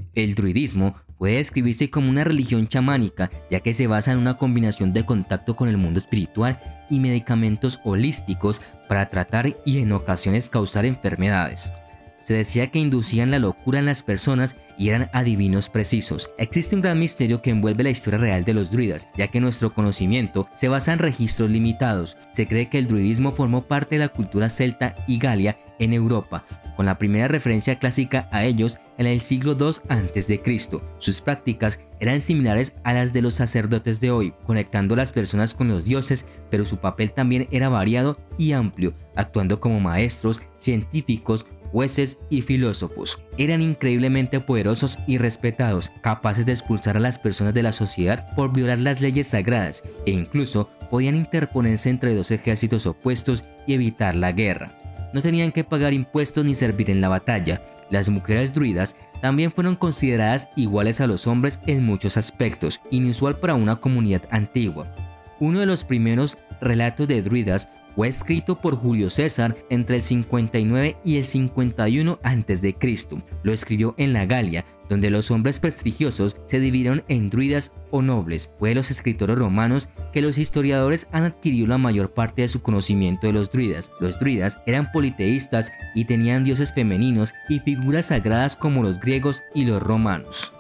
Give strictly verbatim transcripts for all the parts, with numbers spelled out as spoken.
El druidismo puede describirse como una religión chamánica, ya que se basa en una combinación de contacto con el mundo espiritual y medicamentos holísticos para tratar y en ocasiones causar enfermedades. Se decía que inducían la locura en las personas y eran adivinos precisos. Existe un gran misterio que envuelve la historia real de los druidas, ya que nuestro conocimiento se basa en registros limitados. Se cree que el druidismo formó parte de la cultura celta y galia en Europa, con la primera referencia clásica a ellos en el siglo dos antes de Cristo. Sus prácticas eran similares a las de los sacerdotes de hoy, conectando a las personas con los dioses, pero su papel también era variado y amplio, actuando como maestros, científicos, jueces y filósofos. Eran increíblemente poderosos y respetados, capaces de expulsar a las personas de la sociedad por violar las leyes sagradas, e incluso podían interponerse entre dos ejércitos opuestos y evitar la guerra. No tenían que pagar impuestos ni servir en la batalla. Las mujeres druidas también fueron consideradas iguales a los hombres en muchos aspectos, inusual para una comunidad antigua. Uno de los primeros relatos de druidas fue escrito por Julio César entre el cincuenta y nueve y el cincuenta y uno antes de Cristo. Lo escribió en la Galia, donde los hombres prestigiosos se dividieron en druidas o nobles. Fue de los escritores romanos que los historiadores han adquirido la mayor parte de su conocimiento de los druidas. Los druidas eran politeístas y tenían dioses femeninos y figuras sagradas como los griegos y los romanos.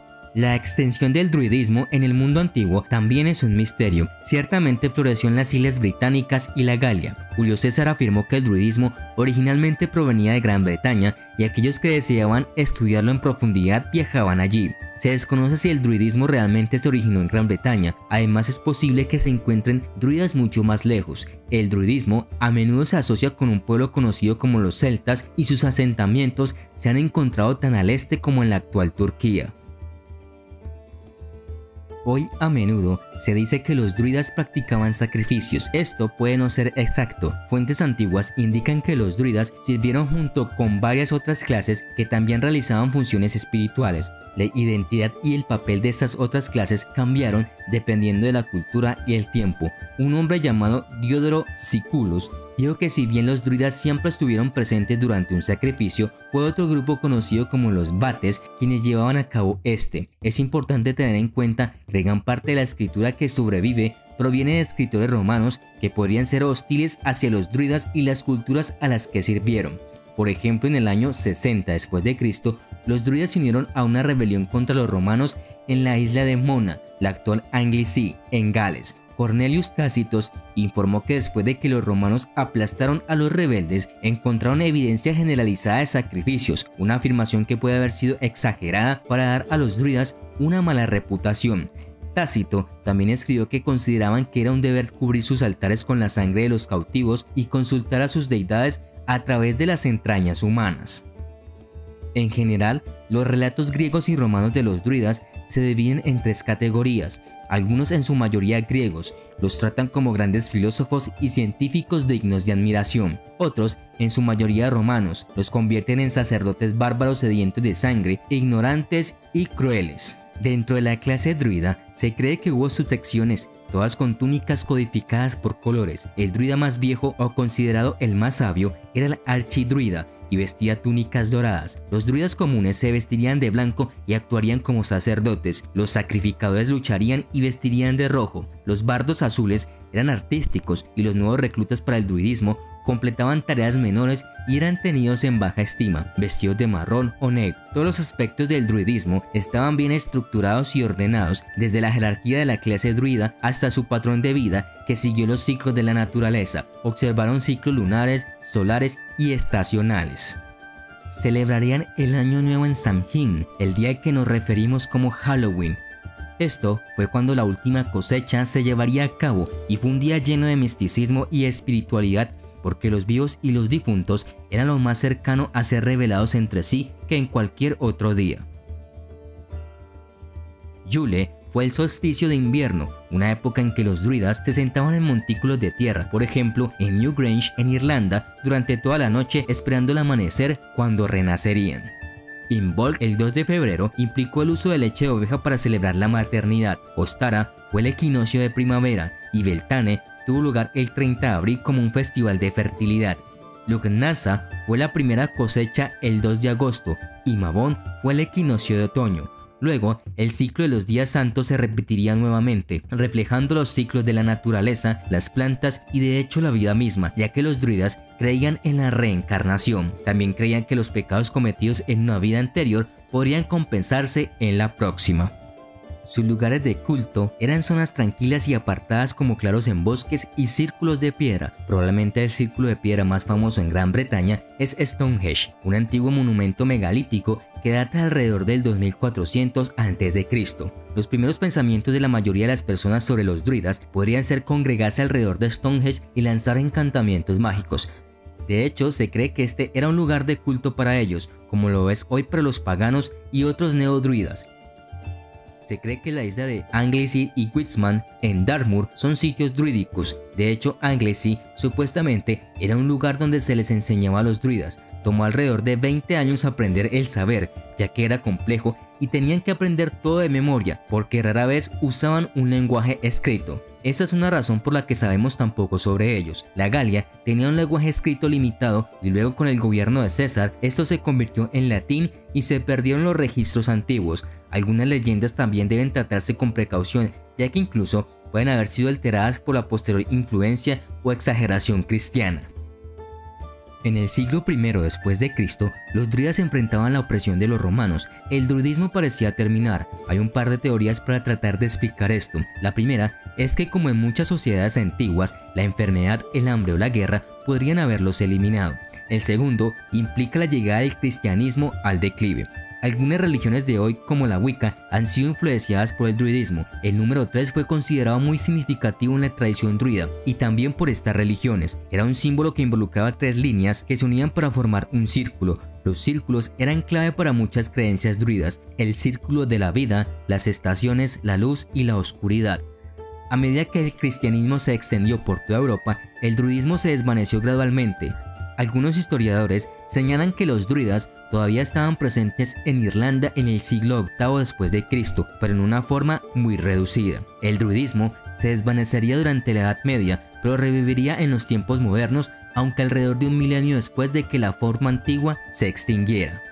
La extensión del druidismo en el mundo antiguo también es un misterio. Ciertamente floreció en las Islas Británicas y la Galia. Julio César afirmó que el druidismo originalmente provenía de Gran Bretaña y aquellos que deseaban estudiarlo en profundidad viajaban allí. Se desconoce si el druidismo realmente se originó en Gran Bretaña. Además, es posible que se encuentren druidas mucho más lejos. El druidismo a menudo se asocia con un pueblo conocido como los celtas y sus asentamientos se han encontrado tan al este como en la actual Turquía. Hoy a menudo se dice que los druidas practicaban sacrificios. Esto puede no ser exacto. Fuentes antiguas indican que los druidas sirvieron junto con varias otras clases que también realizaban funciones espirituales. La identidad y el papel de estas otras clases cambiaron dependiendo de la cultura y el tiempo. Un hombre llamado Diodoro Siculus dijo que si bien los druidas siempre estuvieron presentes durante un sacrificio, fue otro grupo conocido como los vates quienes llevaban a cabo este. Es importante tener en cuenta que gran parte de la escritura que sobrevive proviene de escritores romanos que podrían ser hostiles hacia los druidas y las culturas a las que sirvieron. Por ejemplo, en el año sesenta después de Cristo, los druidas se unieron a una rebelión contra los romanos en la isla de Mona, la actual Anglesey, en Gales. Cornelius Tácitos informó que después de que los romanos aplastaron a los rebeldes, encontraron evidencia generalizada de sacrificios, una afirmación que puede haber sido exagerada para dar a los druidas una mala reputación. Tácito también escribió que consideraban que era un deber cubrir sus altares con la sangre de los cautivos y consultar a sus deidades a través de las entrañas humanas. En general, los relatos griegos y romanos de los druidas se dividen en tres categorías. Algunos, en su mayoría griegos, los tratan como grandes filósofos y científicos dignos de admiración. Otros, en su mayoría romanos, los convierten en sacerdotes bárbaros sedientos de sangre, ignorantes y crueles. Dentro de la clase druida se cree que hubo subsecciones, todas con túnicas codificadas por colores. El druida más viejo o considerado el más sabio era el archidruida y vestía túnicas doradas. Los druidas comunes se vestirían de blanco y actuarían como sacerdotes. Los sacrificadores lucharían y vestirían de rojo. Los bardos azules eran artísticos y los nuevos reclutas para el druidismo completaban tareas menores y eran tenidos en baja estima, vestidos de marrón o negro. Todos los aspectos del druidismo estaban bien estructurados y ordenados, desde la jerarquía de la clase druida hasta su patrón de vida que siguió los ciclos de la naturaleza. Observaron ciclos lunares, solares y estacionales. Celebrarían el Año Nuevo en Samhain, el día al que nos referimos como Halloween. Esto fue cuando la última cosecha se llevaría a cabo y fue un día lleno de misticismo y espiritualidad, porque los vivos y los difuntos eran lo más cercano a ser revelados entre sí que en cualquier otro día. Yule fue el solsticio de invierno, una época en que los druidas se sentaban en montículos de tierra, por ejemplo en Newgrange en Irlanda, durante toda la noche esperando el amanecer, cuando renacerían. Imbolc, el dos de febrero, implicó el uso de leche de oveja para celebrar la maternidad. Ostara fue el equinoccio de primavera y Beltane tuvo lugar el treinta de abril como un festival de fertilidad. Lugnasa fue la primera cosecha el dos de agosto y Mabón fue el equinoccio de otoño. Luego, el ciclo de los días santos se repetiría nuevamente, reflejando los ciclos de la naturaleza, las plantas y de hecho la vida misma, ya que los druidas creían en la reencarnación. También creían que los pecados cometidos en una vida anterior podrían compensarse en la próxima. Sus lugares de culto eran zonas tranquilas y apartadas como claros en bosques y círculos de piedra. Probablemente el círculo de piedra más famoso en Gran Bretaña es Stonehenge, un antiguo monumento megalítico que data alrededor del dos mil cuatrocientos antes de Cristo. Los primeros pensamientos de la mayoría de las personas sobre los druidas podrían ser congregarse alrededor de Stonehenge y lanzar encantamientos mágicos. De hecho, se cree que este era un lugar de culto para ellos, como lo es hoy para los paganos y otros neodruidas. Se cree que la isla de Anglesey y Witsman en Dartmoor son sitios druídicos. De hecho, Anglesey supuestamente era un lugar donde se les enseñaba a los druidas. Tomó alrededor de veinte años aprender el saber, ya que era complejo y tenían que aprender todo de memoria, porque rara vez usaban un lenguaje escrito. Esa es una razón por la que sabemos tan poco sobre ellos. La Galia tenía un lenguaje escrito limitado y luego con el gobierno de César esto se convirtió en latín y se perdieron los registros antiguos. Algunas leyendas también deben tratarse con precaución, ya que incluso pueden haber sido alteradas por la posterior influencia o exageración cristiana. En el siglo primero después de Cristo, los druidas enfrentaban la opresión de los romanos. El druidismo parecía terminar. Hay un par de teorías para tratar de explicar esto. La primera es que, como en muchas sociedades antiguas, la enfermedad, el hambre o la guerra podrían haberlos eliminado. El segundo implica la llegada del cristianismo al declive. Algunas religiones de hoy, como la Wicca, han sido influenciadas por el druidismo. El número tres fue considerado muy significativo en la tradición druida y también por estas religiones. Era un símbolo que involucraba tres líneas que se unían para formar un círculo. Los círculos eran clave para muchas creencias druidas: el círculo de la vida, las estaciones, la luz y la oscuridad. A medida que el cristianismo se extendió por toda Europa, el druidismo se desvaneció gradualmente. Algunos historiadores señalan que los druidas todavía estaban presentes en Irlanda en el siglo octavo después de Cristo, pero en una forma muy reducida. El druidismo se desvanecería durante la Edad Media, pero reviviría en los tiempos modernos, aunque alrededor de un milenio después de que la forma antigua se extinguiera.